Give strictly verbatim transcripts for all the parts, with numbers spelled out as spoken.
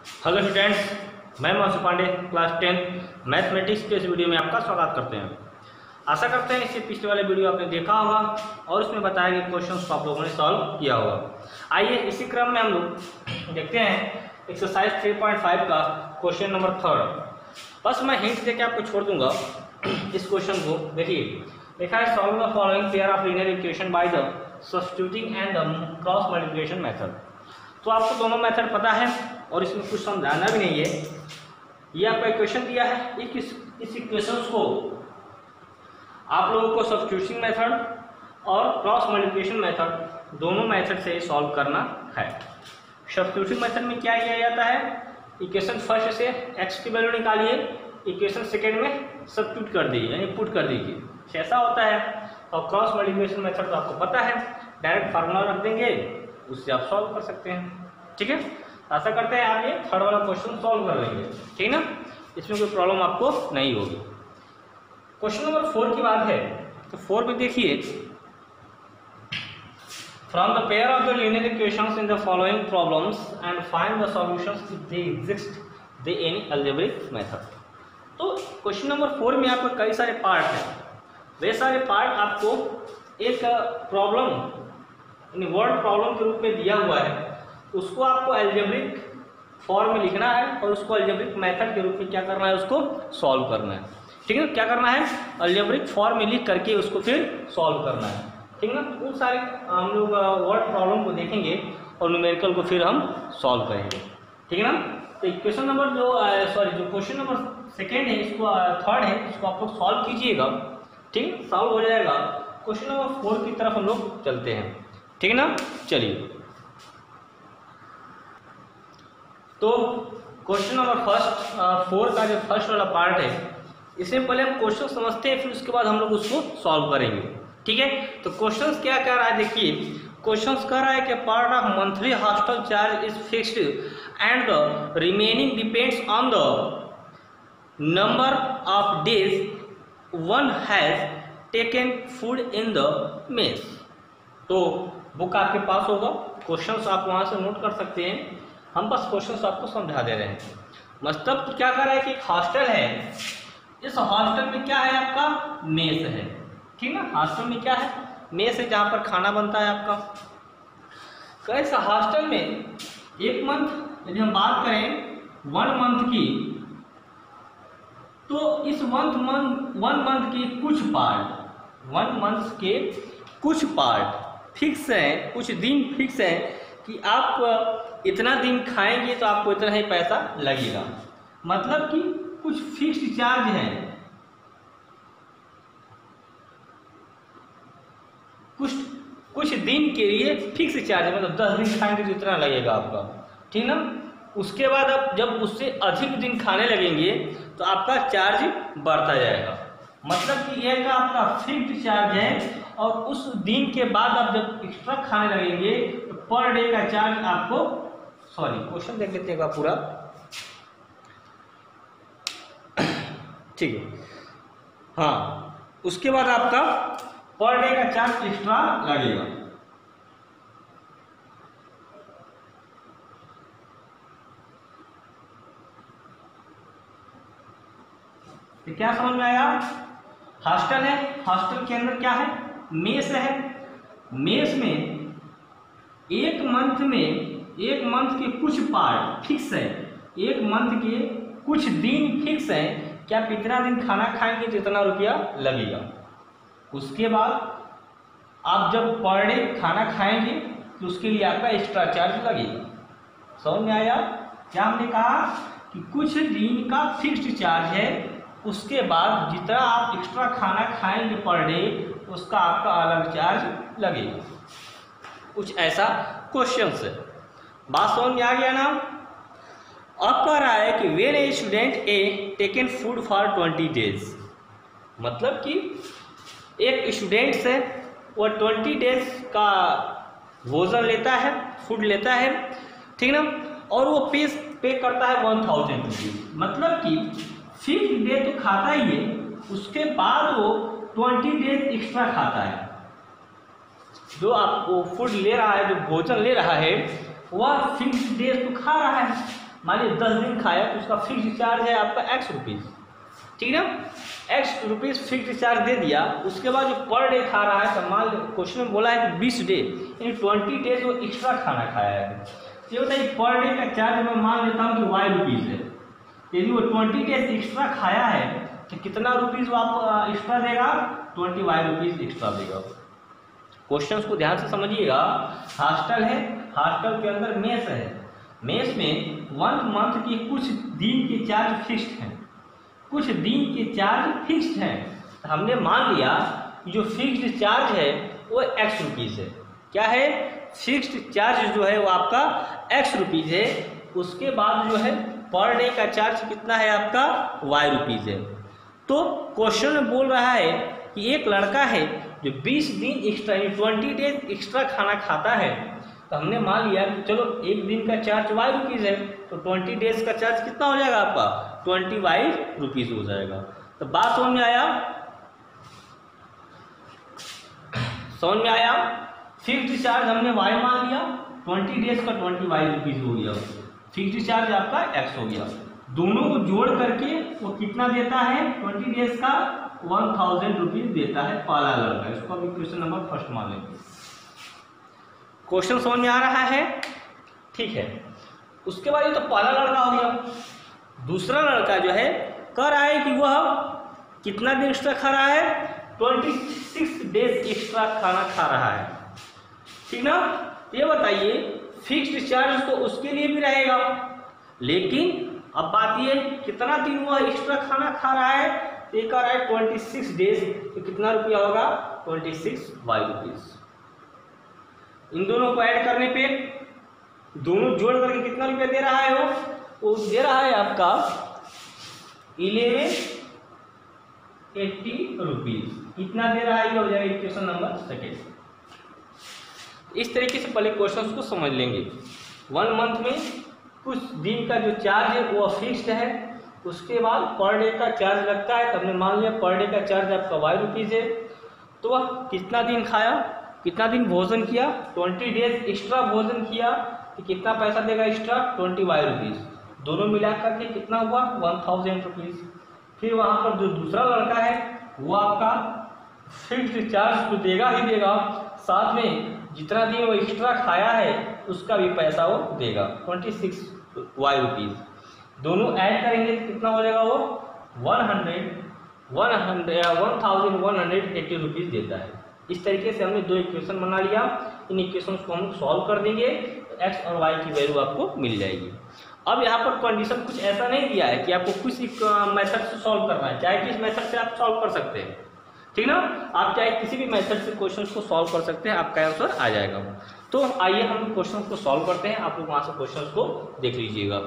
Hello students, मैं Mansu Pandey class ten mathematics के इस वीडियो में आपका स्वागत करते हैं। आशा करते हैं इससे पिछले वाले वीडियो आपने देखा होगा और उसमें बताए गए क्वेश्चंस को आप लोगों ने सॉल्व किया होगा। आइए इसी क्रम में हम लोग देखते हैं एक्सरसाइज थ्री पॉइंट फाइव का क्वेश्चन नंबर थर्ड। बस मैं हिंट देके आपको छोड़ दूंगा इस क्वेश्चन को। देखिए लिखा है solve the following pair of linear equation by the substituting and the cross multiplication method. तो आपको दोनों मेथड पता है और इसमें कुछ समझाना भी नहीं है। ये आपका इक्वेशन दिया है, इस इस इक्वेशंस को आप लोगों को सब्स्टिट्यूशन मेथड और क्रॉस मल्टीप्लिकेशन मेथड दोनों मेथड से सॉल्व करना है। सब्स्टिट्यूशन मेथड में क्या किया जाता है, इक्वेशन फर्स्ट से एक्स की वैल्यू निकालिए, इक्वेशन सेकेंड में सब्स्टिट्यूट कर दीजिए यानी पुट कर दीजिए, ऐसा होता है। और क्रॉस मल्टीप्लिकेशन मेथड तो आपको पता है, डायरेक्ट फार्मूला रख देंगे, उससे आप सॉल्व कर सकते हैं। ठीक है, ऐसा करते हैं आप ये थर्ड वाला क्वेश्चन सॉल्व कर लेंगे, ठीक ना, इसमें कोई प्रॉब्लम आपको नहीं होगी। क्वेश्चन नंबर फोर की बात है तो फोर में देखिए, from the pair of the linear equations in the following problems and find the solutions if they exist they any algebraic method. तो क्वेश्चन नंबर फोर में आपको कई सारे पार्ट हैं, वे सारे पार्ट आपको एक प्रॉब्लम वर्ड प्रॉब्लम के रूप में दिया हुआ है, उसको आपको अलजेब्रिक फॉर्म में लिखना है और उसको अलजेब्रिक मेथड के रूप में क्या करना है, उसको सॉल्व करना है। ठीक है, क्या करना है, अलजेब्रिक फॉर्म में लिख करके उसको फिर सॉल्व करना है। ठीक है ना, उन सारे हम लोग वर्ड प्रॉब्लम को देखेंगे और न्यूमेरिकल को फिर हम सॉल्व करेंगे। ठीक है ना, तो इक्वेशन नंबर जो सॉरी जो क्वेश्चन नंबर सेकेंड है, इसको थर्ड है, इसको आप लोग सॉल्व कीजिएगा। ठीक है, सॉल्व हो जाएगा। क्वेश्चन नंबर फोर की तरफ हम लोग चलते हैं। ठीक है ना, चलिए। तो क्वेश्चन नंबर फर्स्ट फोर का जो फर्स्ट वाला पार्ट है, इसमें पहले हम क्वेश्चन समझते हैं, फिर उसके बाद हम लोग उसको सॉल्व करेंगे। ठीक है, तो क्वेश्चन क्या कह रहा है, देखिए क्वेश्चन कह रहा है कि part of monthly hostel charge is fixed and the remaining depends on the number of days one has taken food in the mess. तो बुक आपके पास होगा, क्वेश्चंस आप वहां से नोट कर सकते हैं, हम बस क्वेश्चंस आपको समझा दे रहे हैं। मतलब क्या कर रहा है कि एक हॉस्टल है, इस हॉस्टल में क्या है, आपका मेस है। ठीक है, हॉस्टल में क्या है, मेस है, जहां पर खाना बनता है आपका। कैसे हॉस्टल में एक मंथ यदि हम बात करें वन मंथ की, तो इस मंथ मंथ वन मंथ के कुछ पार्ट वन मंथ के कुछ पार्ट फिक्स है, कुछ दिन फिक्स है कि आप इतना दिन खाएंगे तो आपको इतना ही पैसा लगेगा। मतलब कि कुछ फिक्स्ड चार्ज है, कुछ कुछ दिन के लिए फिक्स चार्ज है, मतलब दस दिन खाएंगे तो इतना लगेगा आपका। ठीक ना, उसके बाद आप जब उससे अधिक दिन खाने लगेंगे तो आपका चार्ज बढ़ता जाएगा। मतलब कि एक आपका फिक्स्ड चार्ज है और उस दिन के बाद आप जब एक्स्ट्रा खाने लगेंगे तो पर डे का चार्ज आपको, सॉरी क्वेश्चन देख लेते हैं पूरा। ठीक है, हाँ, उसके बाद आपका पर डे का चार्ज एक्स्ट्रा लगेगा। तो क्या समझ में आया, हॉस्टल है, हॉस्टल के अंदर क्या है, मेस है। मेस में एक मंथ में एक मंथ के कुछ पार्ट फिक्स है, एक मंथ के कुछ दिन फिक्स है कि आप इतना दिन खाना खाएंगे तो इतना रुपया लगेगा। उसके बाद आप जब पर डे खाना खाएंगे तो उसके लिए आपका एक्स्ट्रा चार्ज लगेगा। समझ में आया, क्या हमने कहा कि कुछ दिन का फिक्स्ड चार्ज है, उसके बाद जितना आप एक्स्ट्रा खाना खाएंगे पर डे उसका आपका अलग चार्ज लगेगा। कुछ ऐसा क्वेश्चन है, बात समझ में आ गया ना। अब कह रहा है कि when a student a taken food for twenty days, मतलब कि एक स्टूडेंट से वो ट्वेंटी डेज का भोजन लेता है, फूड लेता है। ठीक ना, और वो पे पे करता है वन थाउजेंड रुपीज, मतलब कि फिफ्थ डे तो खाता ही है, उसके बाद वो ट्वेंटी डेज एक्स्ट्रा खाता है। जो आपको फूड ले रहा है, जो भोजन ले रहा है, वह फिफ्थ डे तो खा रहा है, मान लीजिए दस दिन खाया तो उसका फिक्स चार्ज है आपका एक्स रुपीज़, ठीक है ना, एक्स रुपीज़ फिक्स चार्ज दे दिया। उसके बाद जो पर डे खा रहा है, तो मान लो क्वेश्चन में बोला है कि बीस डे यानी ट्वेंटी डेज वो एक्स्ट्रा खाना खाया है। ये बताइए पर डे का चार्ज मैं मान लेता हूँ कि वाई रुपीज़ है, यदि वो ट्वेंटी डेज एक्स्ट्रा खाया है तो कितना रुपीज़ वो आप एक्स्ट्रा देगा, ट्वेंटी वाई रुपीज़ एक्स्ट्रा देगा। क्वेश्चंस को ध्यान से समझिएगा। हॉस्टल है, हॉस्टल के अंदर मेस है, मेस में वन मंथ की कुछ दिन के चार्ज फिक्स्ड हैं, कुछ दिन के चार्ज फिक्स्ड हैं। तो हमने मान लिया कि जो फिक्स्ड चार्ज है वो एक्स रुपीज़ है। क्या है, फिक्स्ड चार्ज जो है वो आपका एक्स रुपीज़ है। उसके बाद जो है पर डे का चार्ज कितना है आपका, वाई रुपीज़ है। तो क्वेश्चन में बोल रहा है कि एक लड़का है जो बीस दिन एक्स्ट्रा यानी ट्वेंटी डेज एक्स्ट्रा खाना खाता है। तो हमने मान लिया कि चलो एक दिन का चार्ज वाई रुपीज़ है, तो ट्वेंटी डेज का चार्ज कितना हो जाएगा आपका, ट्वेंटी वाई रुपीज़ हो जाएगा। तो बात समझ में आया, समझ में आया। फिक्स्ड चार्ज हमने वाई मान लिया, ट्वेंटी डेज का ट्वेंटी वाई रुपीज़ हो गया, फिक्स्ड चार्ज आपका एक्स हो गया। दोनों को जोड़ करके वो कितना देता है, ट्वेंटी डेज का वन थाउजेंड रुपीज देता है पहला लड़का। इसको अभी क्वेश्चन नंबर फर्स्ट मान लेंगे। क्वेश्चन समझ में आ रहा है, ठीक है। उसके बाद ये तो पहला लड़का हो गया। दूसरा लड़का जो है कह रहा है कि वह कितना दिन एक्स्ट्रा खा रहा है, ट्वेंटी सिक्स डेज एक्स्ट्रा खाना खा रहा है, ठीक ना। ये बताइए फिक्स्ड चार्ज तो उसके लिए भी रहेगा, लेकिन अब बात ये कितना दिन वह एक्स्ट्रा खाना खा रहा है, तो ये कह रहा है ट्वेंटी सिक्स डेज, तो कितना रुपया होगा, ट्वेंटी सिक्स वाई रुपीज। इन दोनों को ऐड करने पे दोनों जोड़ करके कितना रुपया दे रहा है, वो वो दे रहा है आपका इलेवन एट्टी रुपीज। इतना दे रहा है, ये हो जाएगा इक्वेशन नंबर सेकेंड। इस तरीके से पहले क्वेश्चंस को समझ लेंगे। वन मंथ में कुछ दिन का जो चार्ज है वो फिक्स्ड है, उसके बाद पर डे का चार्ज लगता है। तो हमने मान लिया पर डे का चार्ज आपका वाई रुपीज़ है। तो वह कितना दिन खाया, कितना दिन भोजन किया, ट्वेंटी डेज एक्स्ट्रा भोजन किया, तो कितना पैसा देगा एक्स्ट्रा, ट्वेंटी वाई रुपीज़। दोनों मिला करके कितना हुआ, वन थाउजेंड रुपीज़। फिर वहाँ पर जो दूसरा लड़का है वो आपका फिक्स्ड चार्ज तो देगा ही देगा, साथ में जितना दिन वो एक्स्ट्रा खाया है उसका भी पैसा वो देगा, ट्वेंटी सिक्स वाई रुपीज़। दोनों ऐड करेंगे तो कितना हो जाएगा, वो one hundred one hundred one thousand one hundred eighty rupees देता है। इस तरीके से हमने दो इक्वेशन बना लिया। इन इक्वेशंस को हम सॉल्व कर देंगे तो एक्स और वाई की वैल्यू आपको मिल जाएगी। अब यहाँ पर कंडीशन कुछ ऐसा नहीं दिया है कि आपको कुछ मेथड से सॉल्व करना है, चाहे किस मेथड से आप सॉल्व कर सकते हैं, ठीक ना। आप चाहे किसी भी मेथड से क्वेश्चंस को सॉल्व कर सकते हैं, आपका आंसर आ जाएगा। तो आइए हम क्वेश्चंस को सॉल्व करते हैं। आप लोग वहां से क्वेश्चंस को देख लीजिएगा।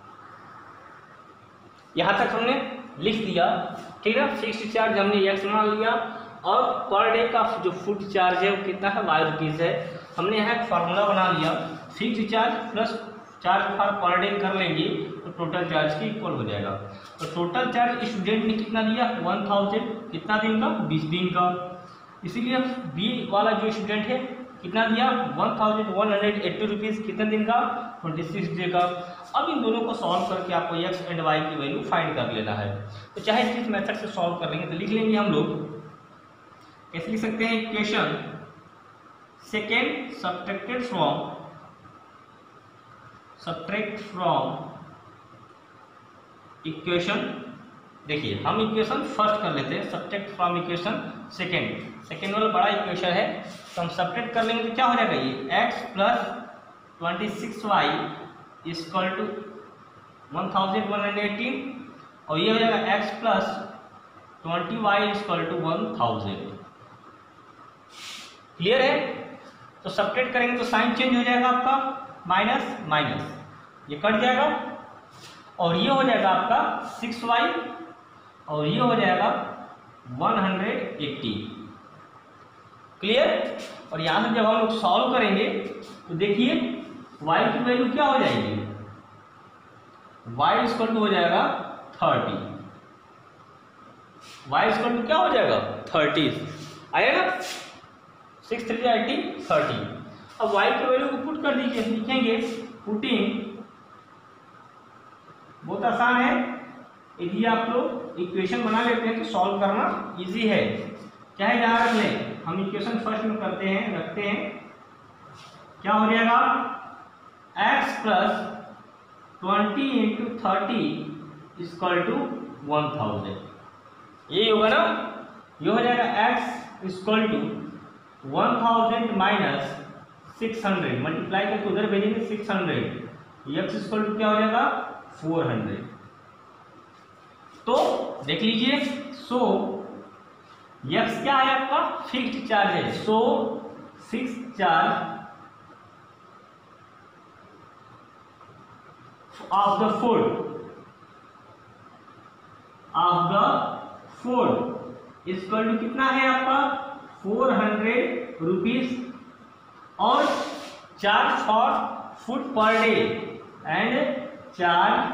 यहाँ तक हमने लिख दिया, ठीक है। फिक्स्ड चार्ज हमने एक्स मान लिया और पर डे का जो फूड चार्ज है वो कितना है, वाई रुपीज़ है। हमने यहाँ एक फार्मूला बना लिया, fixed charge plus charge for per day कर लेंगे तो टोटल चार्ज की इक्वल हो जाएगा। तो टोटल चार्ज स्टूडेंट ने कितना दिया, वन थाउजेंड, कितना दिन का, बीस दिन का। इसीलिए बी वाला जो स्टूडेंट है कितना दिया, one thousand one hundred eighty rupees, कितने दिन का, ट्वेंटी सिक्स डे का। अब इन दोनों को सॉल्व करके आपको एक्स एंड वाई की वैल्यू फाइंड कर लेना है। तो चाहे जिस मेथड से सॉल्व कर लेंगे तो लिख लेंगे हम लोग, कैसे लिख सकते हैं, equation second subtracted from subtract from equation. देखिए हम इक्वेशन फर्स्ट कर लेते हैं, subtract from equation second. Second वाला बड़ा इक्वेशन है, तो हम सब्ट्रैक्ट कर लेंगे तो क्या हो जाएगा, ये x plus twenty six y equal to one thousand one hundred eighteen, और ये हो जाएगा x plus twenty y equal to one thousand. Clear है। तो सब्ट्रैक्ट करेंगे तो साइन चेंज हो जाएगा आपका, माइनस माइनस ये कट जाएगा, और ये हो जाएगा आपका सिक्स वाई, और ये हो जाएगा वन हंड्रेड एट्टी। क्लियर। और यहाँ से जब हम लोग सॉल्व करेंगे तो देखिए y की वैल्यू क्या हो जाएगी, y इक्वल टू हो जाएगा थर्टी, y इक्वल टू क्या हो जाएगा, थर्टी आएगा ना, सिक्स थ्री एटी थर्टी। अब y की वैल्यू को पुट कर दीजिए, लिखेंगे पुटिंग बहुत आसान है। यदि आप लोग इक्वेशन बना लेते हैं तो सॉल्व करना इजी है। चाहे जहां रख लें, हम इक्वेशन फर्स्ट में करते हैं, रखते हैं, क्या हो जाएगा, x plus twenty into thirty equal to one thousand, यही होगा ना। ये हो जाएगा x equal to one thousand minus six hundred, multiply करके उधर भेजेंगे six hundred, x equal to क्या हो जाएगा फोर हंड्रेड। तो देख लीजिए, सो x क्या है आपका, फिक्स्ड चार्ज है, so fixed charge of the food of the food equal to कितना है आपका फोर हंड्रेड रुपीज, और charge for food per day and charge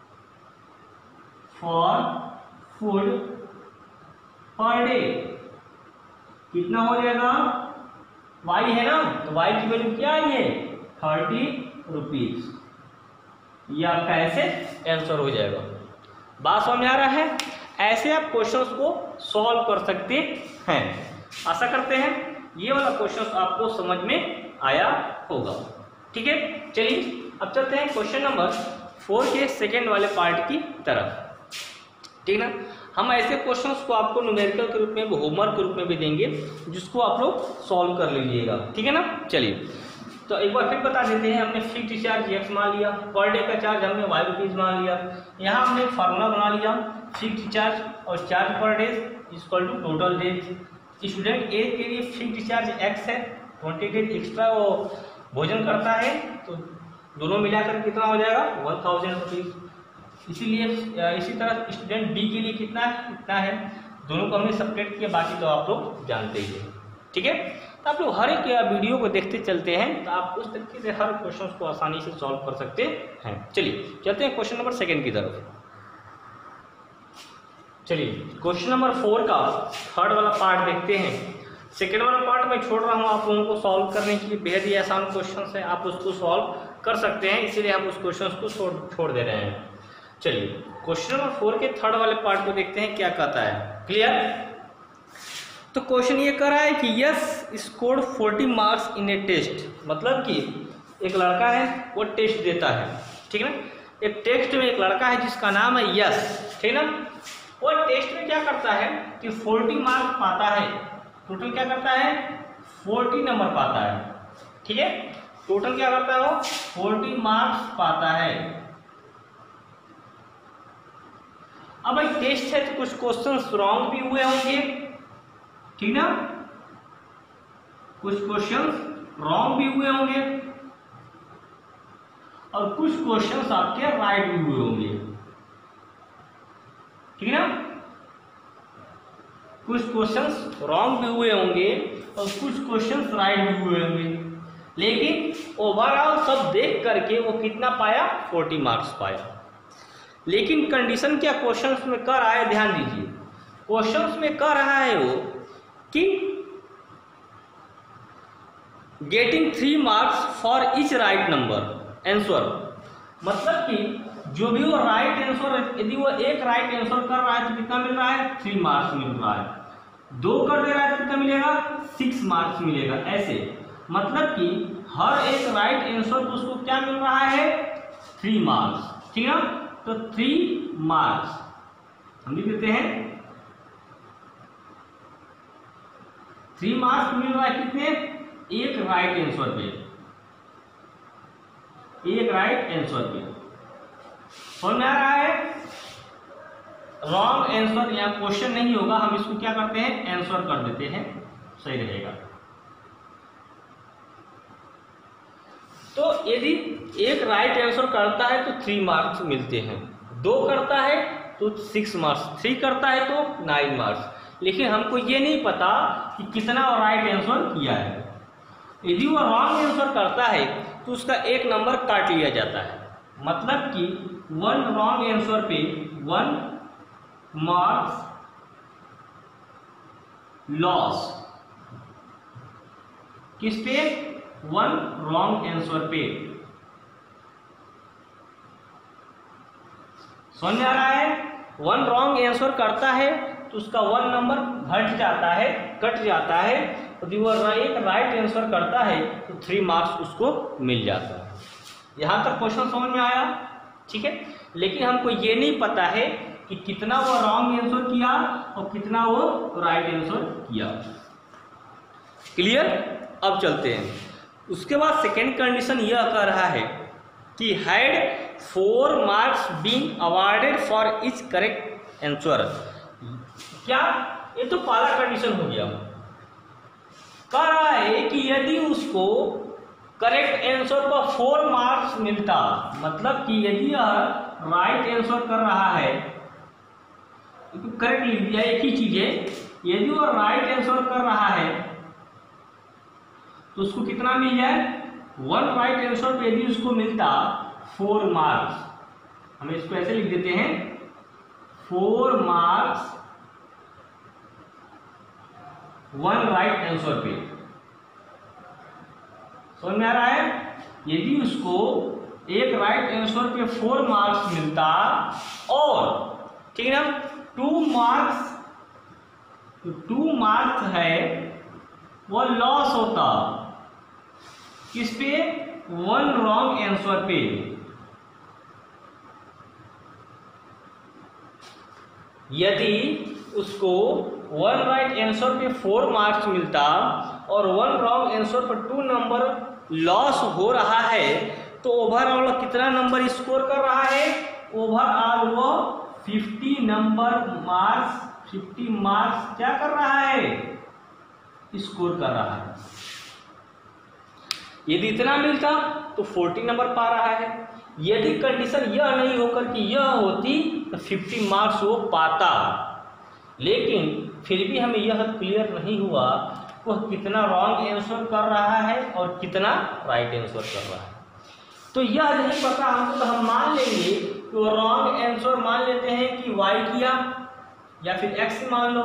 for food per day कितना हो जाएगा, y है ना, तो y की वैल्यू क्या है, थर्टी रुपीज। ये आपका ऐसे आंसर हो जाएगा। बात समझ आ रहा है? ऐसे आप क्वेश्चंस को सॉल्व कर सकते हैं। आशा करते हैं ये वाला क्वेश्चन आपको समझ में आया होगा। ठीक है, चलिए अब चलते हैं क्वेश्चन नंबर फोर के सेकेंड वाले पार्ट की तरफ। ठीक ना, हम ऐसे क्वेश्चंस को आपको न्यूमेरिकल के रूप में, होमवर्क के रूप में भी देंगे, जिसको आप लोग सॉल्व कर लीजिएगा। ठीक है ना, चलिए तो एक बार फिर बता देते हैं। हमने फिक्स्ड चार्ज एक्स मान लिया, पर डे का चार्ज हमने वाई रुपीज मान लिया। यहाँ हमने फार्मूला बना लिया, फिक्स्ड चार्ज और charge per day equal to total days. Student A के लिए फिक्स्ड चार्ज एक्स है, ट्वेंटी डेज एक्स्ट्रा वो भोजन करता है, तो दोनों मिलाकर कितना हो जाएगा वन थाउजेंड रुपीज। इसीलिए इसी तरह स्टूडेंट बी के लिए कितना है, कितना है, दोनों को हमने सब्ट्रैक्ट किया, बाकी तो आप लोग जानते ही हैं। ठीक है, तो आप लोग हर एक वीडियो को देखते चलते हैं, तो आप उस तरीके से हर क्वेश्चन को आसानी से सॉल्व कर सकते हैं। चलिए चलते हैं क्वेश्चन नंबर सेकेंड की तरफ। चलिए क्वेश्चन नंबर फोर का थर्ड वाला पार्ट देखते हैं। सेकेंड वाला पार्ट मैं छोड़ रहा हूँ आप लोगों को सॉल्व करने के लिए, बेहद ही आसान क्वेश्चन है, आप उसको सॉल्व कर सकते हैं, इसीलिए हम उस क्वेश्चन को छोड़ छोड़ दे रहे हैं। चलिए क्वेश्चन नंबर फोर के थर्ड वाले पार्ट को देखते हैं क्या कहता है। क्लियर? तो क्वेश्चन ये कर रहा है कि Yash scored forty marks in a test, मतलब कि एक लड़का है वो टेस्ट देता है। ठीक है ना, एक टेस्ट में एक लड़का है जिसका नाम है यस। ठीक है ना, वो टेस्ट में क्या करता है कि फोर्टी मार्क्स पाता है, टोटल क्या करता है फोर्टी नंबर पाता है। ठीक है, टोटल क्या करता है वो फोर्टी मार्क्स पाता है। अब भाई टेस्ट है तो कुछ क्वेश्चंस रॉन्ग भी हुए होंगे, ठीक ना, कुछ क्वेश्चंस रॉन्ग भी हुए होंगे और कुछ क्वेश्चंस आपके राइट भी हुए होंगे। ठीक है ना, कुछ क्वेश्चंस रॉन्ग भी हुए होंगे और कुछ क्वेश्चंस राइट भी हुए होंगे, लेकिन ओवरऑल सब देख करके वो कितना पाया फोर्टी मार्क्स पाया। लेकिन कंडीशन क्या क्वेश्चंस में कर रहा है, ध्यान दीजिए, क्वेश्चंस में कर रहा है वो कि getting three marks for each right number answer, मतलब कि जो भी वो राइट आंसर, यदि वो एक राइट आंसर कर रहा है तो कितना मिल रहा है थ्री मार्क्स मिल रहा है, दो कर दे रहा है तो कितना मिलेगा सिक्स मार्क्स मिलेगा। ऐसे मतलब कि हर एक राइट आंसर को उसको क्या मिल रहा है थ्री मार्क्स। ठीक है, तो थ्री मार्क्स हम लिख देते हैं, थ्री मार्क्स मिल रहा है कितने, एक राइट आंसर पे, एक राइट आंसर पे। समझ में आ रहा है? रॉन्ग आंसर या क्वेश्चन नहीं होगा, हम इसको क्या करते हैं आंसर कर देते हैं, सही रहेगा। तो यदि एक राइट आंसर करता है तो थ्री मार्क्स मिलते हैं, दो करता है तो सिक्स मार्क्स, थ्री करता है तो नाइन मार्क्स। लेकिन हमको ये नहीं पता कि कितना राइट आंसर किया है। यदि वो रॉन्ग आंसर करता है तो उसका एक नंबर काट लिया जाता है, मतलब कि वन रॉन्ग आंसर पे वन मार्क्स लॉस, किस पे, वन रॉन्ग आंसर पे। समझ में आ रहा है? वन रॉन्ग आंसर करता है तो उसका वन नंबर घट जाता है, कट जाता है। यदि वह एक राइट आंसर करता है तो थ्री मार्क्स उसको मिल जाता है। यहाँ तक क्वेश्चन समझ में आया? ठीक है, लेकिन हमको ये नहीं पता है कि कितना वो रॉन्ग आंसर किया और कितना वो राइट आंसर किया। क्लियर? अब चलते हैं। उसके बाद सेकेंड कंडीशन यह कह रहा है कि had four marks been awarded for each correct answer. क्या? ये तो पहला कंडीशन हो गया। कह रहा है कि यदि उसको करेक्ट आंसर पर फोर मार्क्स मिलता, मतलब कि यदि यह राइट आंसर कर रहा है, करेक्ट लिख दिया, एक ही चीज है, यदि वह राइट आंसर कर रहा है तो उसको कितना मिल जाए? वन राइट आंसर पे यदि उसको मिलता फोर मार्क्स, हम इसको ऐसे लिख देते हैं, four marks one right answer पे। समझ में आ रहा है? यदि उसको एक राइट आंसर पे फोर मार्क्स मिलता और ठीक है ना, टू मार्क्स, तो टू मार्क्स है वो लॉस होता किस पे? वन रॉन्ग आंसर पे। यदि उसको वन राइट आंसर पे फोर मार्क्स मिलता और वन रॉन्ग आंसर पर टू नंबर लॉस हो रहा है तो ओवरऑल कितना नंबर स्कोर कर रहा है? ओवरऑल वो fifty number marks, fifty marks क्या कर रहा है? स्कोर कर रहा है। यदि इतना मिलता तो फोर्टी नंबर पा रहा है। यदि कंडीशन यह नहीं होकर कि यह होती तो फिफ्टी मार्क्स वो पाता, लेकिन फिर भी हमें यह क्लियर नहीं हुआ वह कितना रॉन्ग आंसर कर रहा है और कितना राइट आंसर कर रहा है। तो यह नहीं पता हमको, तो हम मान लेंगे कि वो रॉन्ग आंसर मान लेते हैं कि वाई किया या फिर एक्स मान लो।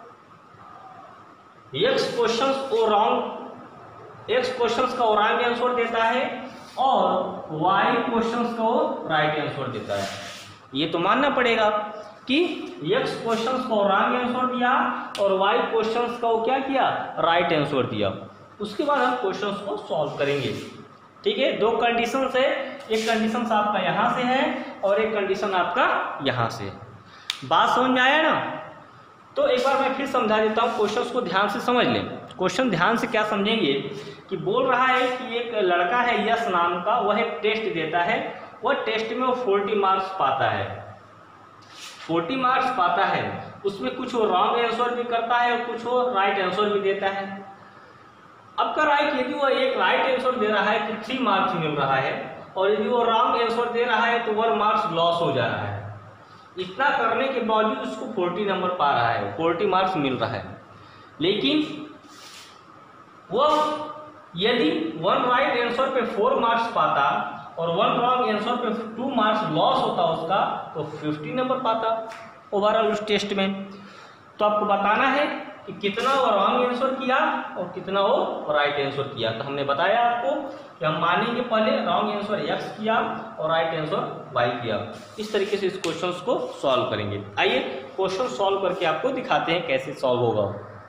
एक्स क्वेश्चंस वो रॉन्ग, एक्स क्वेश्चंस का वो रॉन्ग आंसर देता है और वाई क्वेश्चंस का वो राइट आंसर देता है। ये तो मानना पड़ेगा कि एक्स क्वेश्चंस को रॉन्ग आंसर दिया और वाई क्वेश्चंस का वो क्या किया? राइट आंसर दिया। उसके बाद हम क्वेश्चंस को सॉल्व करेंगे। ठीक है, दो कंडीशन है, एक कंडीशन आपका यहाँ से है और एक कंडीशन आपका यहाँ से। बात समझ में आया ना? तो एक बार मैं फिर समझा देता हूँ, क्वेश्चंस को ध्यान से समझ लें। क्वेश्चन ध्यान से क्या समझेंगे कि बोल रहा है कि एक लड़का है यश नाम का, वह एक टेस्ट देता है, वह टेस्ट में वो फोर्टी मार्क्स पाता है, फोर्टी मार्क्स पाता है। उसमें कुछ वो रॉन्ग आंसर भी करता है और कुछ वो राइट आंसर भी देता है। अब का राइट, यदि वो एक राइट आंसर दे रहा है तो थ्री मार्क्स मिल रहा है और यदि वो रॉन्ग आंसर दे रहा है तो वन मार्क्स लॉस हो जा रहा है। इतना करने के बावजूद उसको फोर्टी नंबर पा रहा है, फोर्टी मार्क्स मिल रहा है। लेकिन वो यदि वन राइट आंसर पे फोर मार्क्स पाता और वन रॉन्ग आंसर पे टू मार्क्स लॉस होता उसका, तो फिफ्टी नंबर पाता ओवरऑल उस टेस्ट में। तो आपको बताना है कि कितना वो रॉन्ग आंसर किया और कितना वो राइट आंसर किया। तो हमने बताया आपको कि हम मानेंगे पहले रॉन्ग आंसर एक्स किया और राइट आंसर वाई किया। इस तरीके से इस क्वेश्चन को सॉल्व करेंगे। आइए क्वेश्चन सॉल्व करके आपको दिखाते हैं कैसे सॉल्व होगा।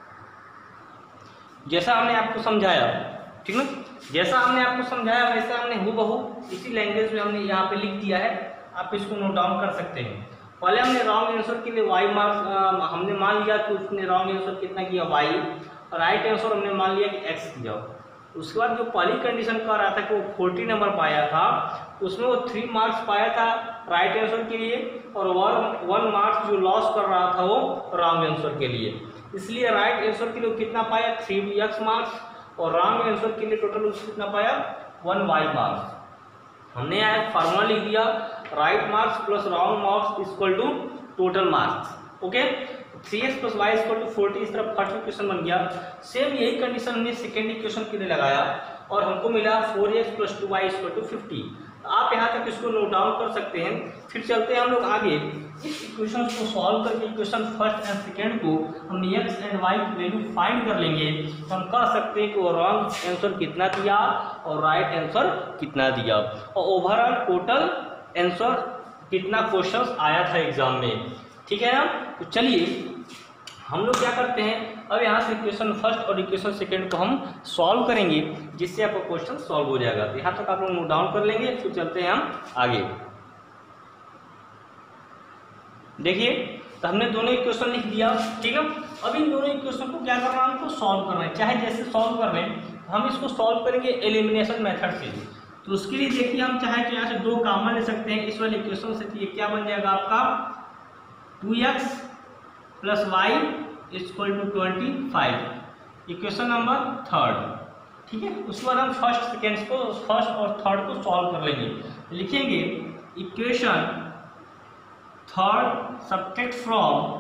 जैसा हमने आपको समझाया, ठीक ना, जैसा हमने आपको समझाया वैसा हमने हूबहू इसी लैंग्वेज में हमने यहाँ पे लिख दिया है। आप इसको नोट डाउन कर सकते हैं। पहले हमने रॉन्ग आंसर के लिए वाई मार्क्स हमने मान लिया कि उसने रॉन्ग आंसर कितना किया वाई, और राइट आंसर हमने मान लिया कि एक्स किया। उसके बाद जो पहली कंडीशन कह रहा था कि वो फोर्टी नंबर पाया था, उसमें वो थ्री मार्क्स पाया था राइट आंसर के लिए और वन वन मार्क्स जो लॉस कर रहा था वो रॉन्ग आंसर के लिए। इसलिए राइट आंसर के लिए कितना पाया? थ्री एक्स मार्क्स और रॉन्ग आंसर के लिए टोटल उसको कितना पाया? One y marks. हमने यहाँ फार्मूला लिख दिया, right marks plus wrong marks equal to total marks. Okay, three x plus y equal to forty, इस तरफ फर्स्ट इक्वेशन बन गया। सेम यही कंडीशन हमने सेकेंड इक्वेशन के लिए लगाया और हमको मिला four x plus two y equal to fifty. आप यहाँ तक इसको नोट डाउन कर सकते हैं। फिर चलते हैं हम लोग आगे, इस इक्वेशन को सॉल्व करके इक्वेशन फर्स्ट एंड सेकेंड को हम एक्स एंड वाई की वैल्यू फाइंड कर लेंगे। तो हम कह सकते हैं कि वो रॉन्ग आंसर कितना दिया और राइट आंसर कितना दिया और ओवरऑल टोटल आंसर कितना क्वेश्चंस आया था एग्जाम में, ठीक है ना। तो चलिए हम लोग क्या करते हैं, अब यहाँ से इक्वेशन फर्स्ट और इक्वेशन सेकेंड को हम सॉल्व करेंगे, जिससे आपका क्वेश्चन सॉल्व हो जाएगा। तो यहाँ तक आप लोग नोट डाउन कर लेंगे, फिर चलते हैं हम आगे। देखिए तो हमने दोनों इक्वेशन लिख दिया, ठीक है। अब इन दोनों इक्वेशन को क्या करना है, हमको सॉल्व करना है। चाहे जैसे सॉल्व कर रहे हैं, हम इसको सॉल्व करेंगे एलिमिनेशन मेथड से। तो उसके लिए देखिए हम चाहे तो यहाँ से दो कॉमन ले सकते हैं इस वाले इक्वेशन से। तो ये क्या बन जाएगा आपका two x plus y equal to twenty five, equation number third, ठीक है। उसके बाद हम फर्स्ट सेकेंड को फर्स्ट और थर्ड को सॉल्व कर लेंगे। लिखेंगे equation third subtract from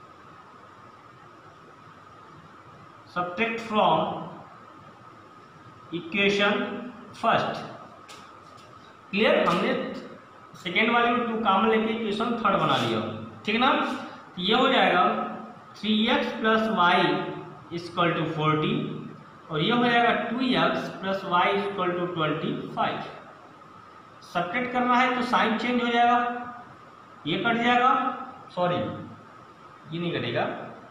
subtract from equation first. Clear, हमने सेकेंड वाले में टू कॉमन लेके इक्वेशन थर्ड बना लिया, ठीक है ना। तो ये हो जाएगा three x plus y equal to forty, और ये हो जाएगा to x plus y equal to twenty five. Subtract करना है तो साइन चेंज हो जाएगा, ये कट जाएगा, सॉरी ये नहीं कटेगा,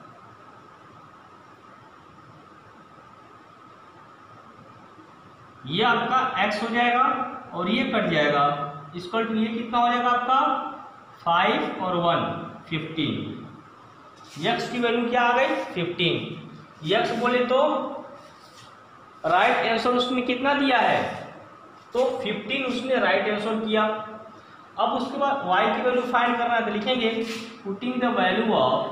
ये आपका x हो जाएगा और ये कट जाएगा, इक्वल टू ये कितना हो जाएगा आपका फाइव और वन फिफ्टीन। x की वैल्यू क्या आ गई फिफ्टीन। x बोले तो राइट आंसर उसने कितना दिया है, तो फिफ्टीन उसने राइट आंसर किया। अब उसके बाद y की वैल्यू फाइंड करना है, तो लिखेंगे putting the value of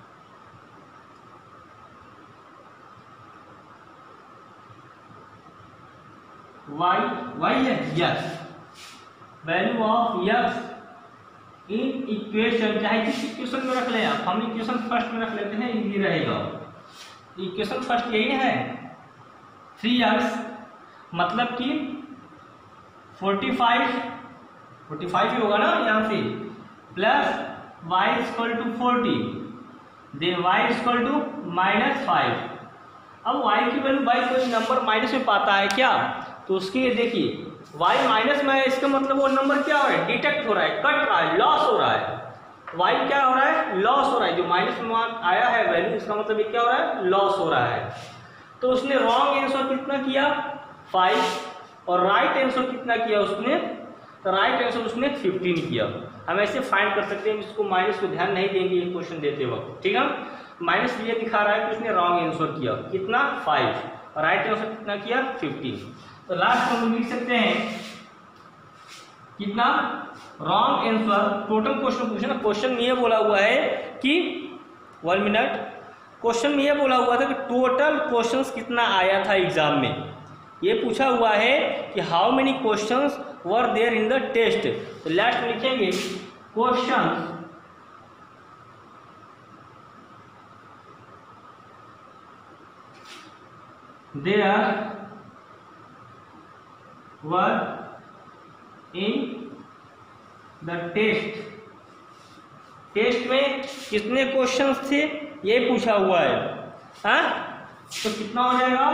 y, y है y's, value of y's in equation, चाहे किस इक्वेशन में रख लें आप, हम इक्वेशन फर्स्ट में रख लेते हैं, इजी रहेगा। इक्वेशन फर्स्ट यही है थ्री एक्स, मतलब कि फोर्टी फाइव फोर्टी फाइव ही होगा ना यहाँ से, plus y equal to forty, then y equal to minus five. अब y की वैल्यू बाई कोई नंबर माइनस में पाता है क्या, तो उसके लिए देखिए y माइनस में है, इसका मतलब वो नंबर क्या हो रहा है, डिटेक्ट हो रहा है, कट रहा है, लॉस हो रहा है। y क्या हो रहा है, लॉस हो रहा है, जो माइनस में आया है वैल्यू, इसका मतलब ये क्या हो रहा है, लॉस हो रहा है। तो उसने रॉन्ग आंसर कितना किया फाइव, और राइट आंसर कितना किया उसने, राइट आंसर उसने फिफ्टीन किया। हम ऐसे फाइंड कर सकते हैं, इसको माइनस को ध्यान नहीं देंगे ये क्वेश्चन देते वक्त, ठीक है। माइनस ये दिखा रहा है कि उसने रॉन्ग आंसर किया कितना फाइव, और राइट आंसर कितना किया फिफ्टीन। तो लास्ट में हम लिख सकते हैं कितना रॉन्ग आंसर। टोटल क्वेश्चन पूछे ना, क्वेश्चन में ये बोला हुआ है कि वन मिनट, क्वेश्चन में ये बोला हुआ था कि टोटल क्वेश्चंस कितना आया था एग्जाम में। ये पूछा हुआ है कि how many questions were there in the test. तो लास्ट में लिखेंगे question there were in the test. Test में कितने क्वेश्चंस थे ये पूछा हुआ है, हाँ। तो कितना हो जाएगा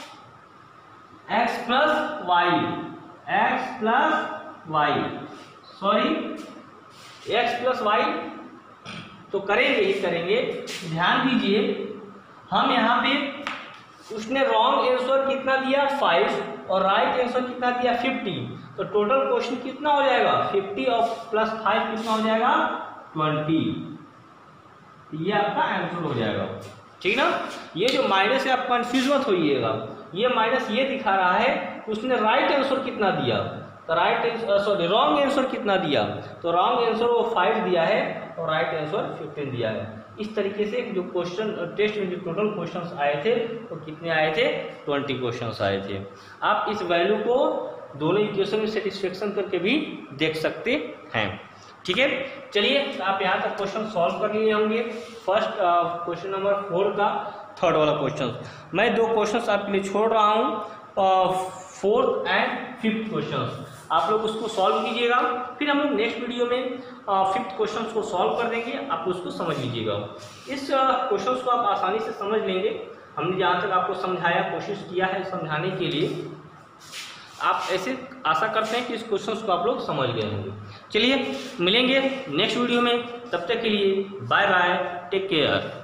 x plus y, x plus y, sorry x plus y. तो करेंगे ही करेंगे, ध्यान दीजिए हम यहाँ पे उसने रॉन्ग आंसर कितना दिया फाइव, और राइट आंसर कितना दिया फिफ्टी। तो टोटल क्वेश्चन कितना हो जाएगा फिफ्टी और प्लस फाइव कितना हो जाएगा ट्वेंटी। ये आपका आंसर हो जाएगा, ठीक ना। ये जो माइनस है आप कंफ्यूज मत होइएगा, ये माइनस ये दिखा रहा है उसने राइट आंसर कितना दिया, तो राइट सॉरी रॉन्ग आंसर कितना दिया, तो रॉन्ग आंसर वो फाइव दिया है और राइट आंसर फिफ्टीन दिया है। इस तरीके से जो क्वेश्चन टेस्ट में जो टोटल क्वेश्चंस आए थे वो तो कितने आए थे ट्वेंटी क्वेश्चंस आए थे। आप इस वैल्यू को दोनों इक्वेशन में सेटिस्फेक्शन करके भी देख सकते हैं, ठीक है। चलिए आप यहाँ तक क्वेश्चन सॉल्व कर लिए होंगे। फर्स्ट क्वेश्चन नंबर फोर का थर्ड वाला क्वेश्चन मैं दो क्वेश्चंस आपके लिए छोड़ रहा हूँ, फोर्थ एंड फिफ्थ क्वेश्चन आप लोग उसको सॉल्व कीजिएगा। फिर हम लोग नेक्स्ट वीडियो में फिफ्थ क्वेश्चन को सॉल्व कर देंगे, आप उसको समझ लीजिएगा। इस क्वेश्चन को आप आसानी से समझ लेंगे, हमने जहाँ तक आपको समझाया कोशिश किया है समझाने के लिए। आप ऐसे आशा करते हैं कि इस क्वेश्चन को आप लोग समझ गए होंगे। चलिए मिलेंगे नेक्स्ट वीडियो में, तब तक के लिए बाय बाय, टेक केयर।